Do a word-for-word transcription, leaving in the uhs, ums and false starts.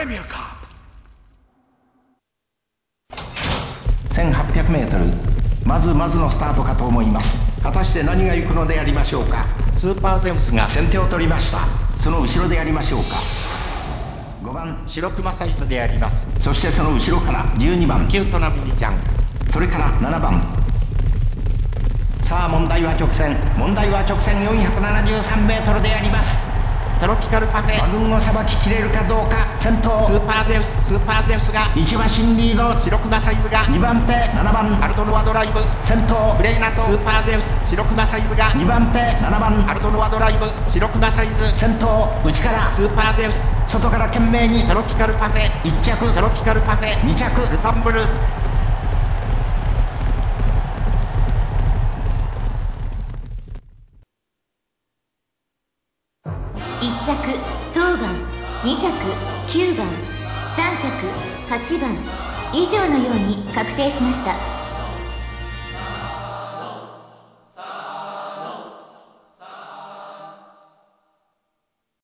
Premier Cup。 せんはっぴゃくメートル、まずまずのスタートかと思います。果たして何が行くのでありましょうか。スーパーゼウスが先手を取りました。その後ろでありましょうか。ごばん白熊サイズであります。そしてその後ろからじゅうにばんキュートなミニちゃん、それからななばん。さあ問題は直線、問題は直線よんひゃくななじゅうさんメートルであります。トロピカルパフェ、馬群をさばききれるかどうか。先頭スーパーゼウス、スーパーゼウスがいち馬身リード。白熊サイズがにばんて、ななばんアルドノアドライブ。先頭ブレイナとスーパーゼウス、白熊サイズがにばんて、ななばんアルドノアドライブ。白熊サイズ先頭、内からスーパーゼウス、外から懸命にトロピカルパフェ。いっ着トロピカルパフェ、に着ルタンブル。 いっ着当番、に着きゅうばん、さん着はちばん以上のように確定しました。